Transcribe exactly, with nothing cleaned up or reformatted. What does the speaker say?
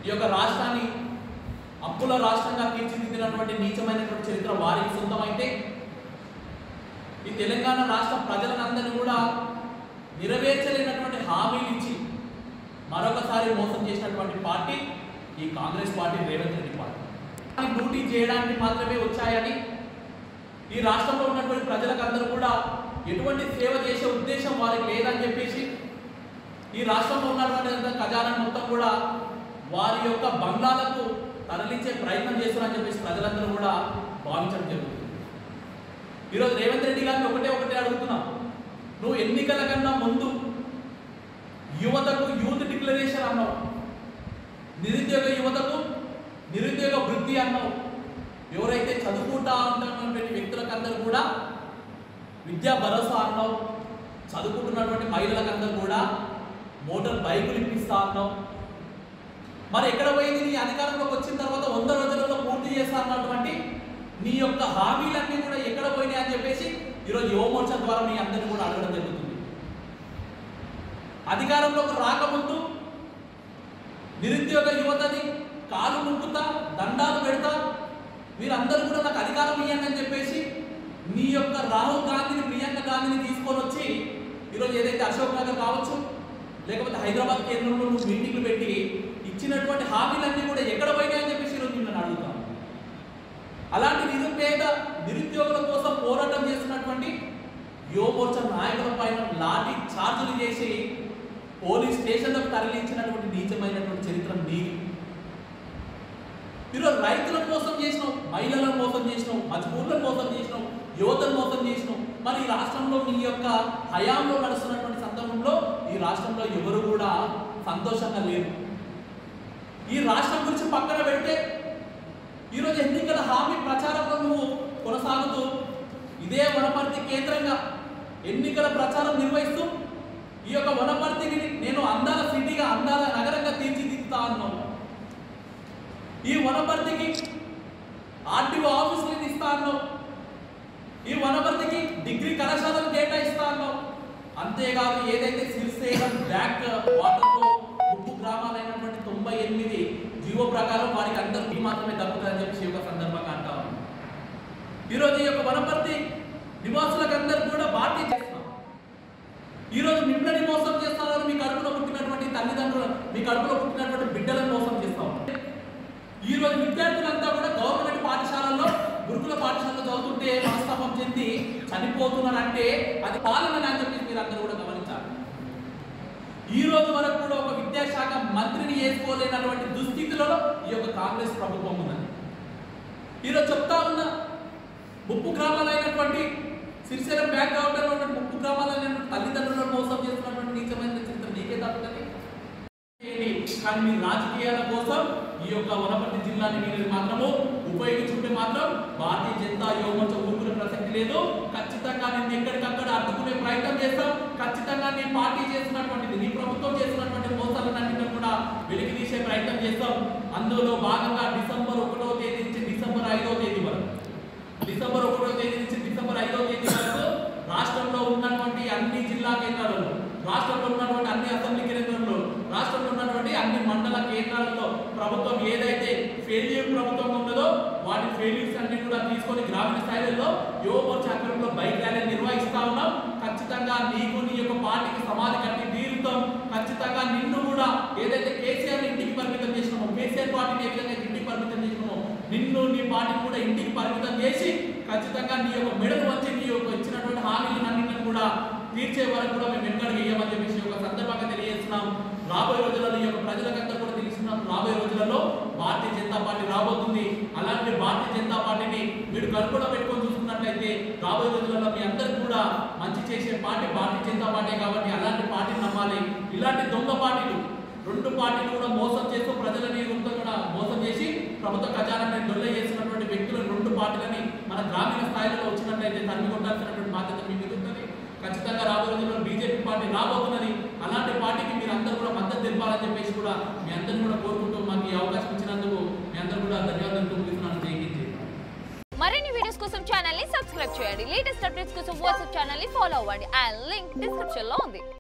యొక్క రాష్ట్రాన్ని అప్పుల రాష్ట్రంగా తీర్చిదిద్దినటువంటి నీచమైనటువంటి చరిత్ర వారికి సొంతమైతే ఈ తెలంగాణ రాష్ట్ర ప్రజలందరినీ కూడా నెరవేర్చలేనటువంటి హామీలు ఇచ్చి మరొకసారి మోసం చేసినటువంటి పార్టీ ఈ Congress party, Revanth Reddy party. Duty చేయడానికి మాత్రమే వచ్చాయని ఈ రాష్ట్రంలో ఉన్నటువంటి ప్రజలకందరూ కూడా ఎటువంటి సేవ చేసే ఉద్దేశం వారికి లేదని చెప్పేసి ఈ రాష్ట్రంలో ఉన్నటువంటి ఖజానా మొత్తం కూడా వారి యొక్క బంగ్లాలకు తరలించే ప్రయత్నం చేస్తున్నారని చెప్పేసి ప్రజలందరూ కూడా భావించడం జరుగుతుంది. ఈరోజు రేవంత్ రెడ్డి గారిని ఒకటే ఒకటే అడుగుతున్నాం, నువ్వు ఎన్నికల కన్నా ముందు యువతకు యూత్ డిక్లరేషన్ అన్నావు, నిరుద్యోగ యువతకు నిరుద్యోగ వృత్తి అన్నావు. ఎవరైతే చదువుకుంటా ఉంటున్నటువంటి వ్యక్తులకందరూ కూడా విద్యా భరోసా అన్నావు, చదువుకుంటున్నటువంటి మహిళలకందరూ కూడా మోటార్ బైకులు ఇప్పిస్తా అన్నావు. మరి ఎక్కడ పోయింది నీ అధికారంలోకి వచ్చిన తర్వాత వంద రోజులలో పూర్తి చేస్తా అన్నటువంటి నీ యొక్క హామీలన్నీ కూడా ఎక్కడ పోయినాయి అని చెప్పేసి ఈరోజు యువమోర్చా ద్వారా మీ అందరినీ కూడా అడగడం జరుగుతుంది. అధికారంలోకి రాకముందు నిరుద్యోగ యువతని కాలు ముక్కుతా దండాలు పెడతా మీరందరూ కూడా నాకు అధికారం ఇవ్వండి అని చెప్పేసి నీ యొక్క రాహుల్ గాంధీని, ప్రియాంక గాంధీని తీసుకొని వచ్చి ఈరోజు ఏదైతే అశోక్ నగర్ కావచ్చు లేకపోతే హైదరాబాద్ కేంద్రంలో నువ్వు మీటింగ్లు పెట్టి ఇచ్చినటువంటి హామీలన్నీ కూడా ఎక్కడ పోయినాయని చెప్పేసి ఈరోజు నేను అడుగుతాను. అలాంటి నిరుపేద నిరుద్యోగుల కోసం పోరాటం చేస్తున్నటువంటి యువమోర్చా నాయకుల పైన లాఠీ చార్జులు చేసి పోలీస్ స్టేషన్లకు తరలించినటువంటి నీచమైనటువంటి చరిత్ర నీది. ఈరోజు రైతులను మోసం చేసినావు, మహిళలను మోసం చేసినావు, మజ్బూర్లను మోసం చేసినావు, యువతను మోసం చేసినావు. మరి ఈ రాష్ట్రంలో నీ యొక్క హయాంలో నడుస్తున్నటువంటి సందర్భంలో ఈ రాష్ట్రంలో ఎవరు కూడా సంతోషంగా లేరు. ఈ రాష్ట్రం గురించి పక్కన పెడితే ఈరోజు ఎన్నికల హామీ ప్రచారంలో నువ్వు కొనసాగుతూ ఇదే వనపర్తి కేంద్రంగా ఎన్నికల ప్రచారం నిర్వహిస్తూ ఈ యొక్క వనపర్తిని నేను అందాల సిటీగా, అందాల నగరంగా తీర్చిదిద్దుతా అన్నావు. ఈ వనపర్తికి ఆర్టీఓ ఆఫీసులను ఇస్తా అన్నావు. ఈ వనపర్తికి డిగ్రీ కళాశాలను కేటాయిస్తా అన్నావు. అంతేకాదు ఏదైతే శ్రీశైలం బ్యాక్ వాటర్తో ఉప్పు గ్రామాలైనటువంటి తొంభై ఎనిమిది జీవో ప్రకారం వారికి అందరికీ మాత్రమే దక్కుతుందని చెప్పి ఒక సందర్భంగా అంటాం. ఈరోజు ఈ యొక్క వనపర్తి నివాసులకు అందరూ కూడా బాధ్యత చేస్తున్నాం. ఈరోజు మిమ్మల్ని మోసం చేస్తున్నారు, మీ కడుపులో పుట్టినటువంటి తల్లిదండ్రులు, మీ కడుపులో పుట్టినటువంటి బిడ్డలను మోసం చేస్తాం. ఈరోజు విద్యార్థులంతా కూడా గవర్నమెంట్ పాఠశాలల్లో, గురుకుల పాఠశాలలో చదువుతుంటే మనస్తాపం చెంది చనిపోతున్నారంటే అది పాలన అని చెప్పి మీరు అందరూ కూడా గమనించాలి. ఈ రోజు వరకు కూడా ఒక విద్యాశాఖ మంత్రిని వేసుకోలేనటువంటి దుస్థితిలో ఈ యొక్క కాంగ్రెస్ ప్రభుత్వం ఉన్నది. ఈరోజు చెప్తా ఉన్న ముప్పు గ్రామాలైనటువంటి శ్రీశైలం బ్యాక్ కావడంలో ఉన్న ముప్పు గ్రామాలైనటువంటి తల్లిదండ్రులను మోసం చేస్తున్నటువంటి నీచమైన చరిత్ర నీకే తప్పుతుంది. కానీ మీ రాజకీయాల కోసం ఈ యొక్క వనపర్తి జిల్లాని మీరు మాత్రము ఉపయోగించుకుంటే మాత్రం భారతీయ జనతా యువమోర్చా ఊరుకునే ప్రసక్తి లేదు. ఖచ్చితంగా నేను ఎక్కడికక్కడ అడ్డుకునే ప్రయత్నం చేస్తాం. ఖచ్చితంగా నీ పార్టీ చేస్తున్నటువంటిది, నీ ప్రభుత్వం చేస్తున్నటువంటి మోసాలన్నింటినీ కూడా వెలికి తీసే ప్రయత్నం చేస్తాం. అందులో భాగంగా డిసెంబర్ ఒకటో తేదీ నుంచి డిసెంబర్ ఐదో తేదీ వరకు డిసెంబర్ ఒకటో తేదీ నుంచి డిసెంబర్ ఐదో తేదీ వరకు రాష్ట్రంలో ఉన్నటువంటి అన్ని జిల్లా కేంద్రాలలో, రాష్ట్రంలో ఉన్నటువంటి అన్ని అసెంబ్లీ కేంద్రాల్లో, రాష్ట్రంలో ఉన్నటువంటి అన్ని మండల కేంద్రాలలో ప్రభుత్వం ఏదైతే ఫెయిల్యూర్ ప్రభుత్వం ఉన్నదో వాటి ఫెయిల్యూర్స్ అన్ని కూడా తీసుకొని గ్రామీణ స్థాయిలో యువమోర్చా ఆధ్వర్యంలో బైక్ ర్యాలీ నిర్వహిస్తా ఉన్నాం. ఖచ్చితంగా నీకు నీ యొక్క పార్టీకి సమాధి కట్టి తీరుతాం. ఖచ్చితంగా నిన్ను కూడా ఏదైతే కేసీఆర్ ఇంటికి పరిమితం చేసినామో, కేసీఆర్ పార్టీని ఏ విధంగా ఇంటికి పరిమితం చేసినామో నిన్ను నీ పార్టీని కూడా ఇంటికి పరిమితం చేసి ఖచ్చితంగా నీ యొక్క మెడలు వచ్చి నీ యొక్క ఇచ్చినటువంటి హామీలన్నింటినీ కూడా తీర్చే వరకు కూడా మేము వెనుకడుగు వేయమని చెప్పేసి ఒక సందర్భంగా తెలియజేస్తున్నాం. రాబోయే రోజులలో ఈ యొక్క ప్రజలకంతా కూడా తెలుస్తున్నాం, రాబోయే రోజులలో భారతీయ జనతా పార్టీ రాబోతుంది. అలాంటి భారతీయ జనతా పార్టీని మీరు కనుగొన పెట్టుకొని చూసుకున్నట్లయితే రాబోయే రోజులలో మీ అందరికీ కూడా మంచి చేసే పార్టీ భారతీయ జనతా పార్టీ కాబట్టి అలాంటి పార్టీని నమ్మాలి. ఇలాంటి దొంగ పార్టీలు రెండు పార్టీలు కూడా మోసం చేస్తూ ప్రజలని కూడా మోసం చేసి ప్రభుత్వ ఖజానాన్ని దొల్ల చేసినటువంటి వ్యక్తులు రెండు పార్టీలని మన గ్రామీణ స్థాయిలో వచ్చినట్లయితే తరిమి కొట్టాల్సినటువంటి బాధ్యత మీ మీద ఉంటుంది. ఖచ్చితంగా రాబోయే రోజుల్లో బీజేపీ పార్టీ రాబోతున్నది. అలాంటి పార్టీకి మీరు అందరూ కూడా మద్దతు తెలపాలని చెప్పేసి కూడా మీ అందరిని కూడా కోరుకుంటూ మాకు ఈ అవకాశం ఇచ్చినందుకు మీ అందరూ కూడా ధన్యవాదాలు తెలుపుతున్నాను. జై. మరిన్ని వీడియోస్ కోసం ఛానల్ ని సబ్స్క్రైబ్ చేయండి. లేటెస్ట్ అప్డేట్స్ కోసం వాట్సాప్ ఛానల్ ని ఫాలో అవ్వండి. ఆ లింక్ డిస్క్రిప్షన్ లో ఉంది.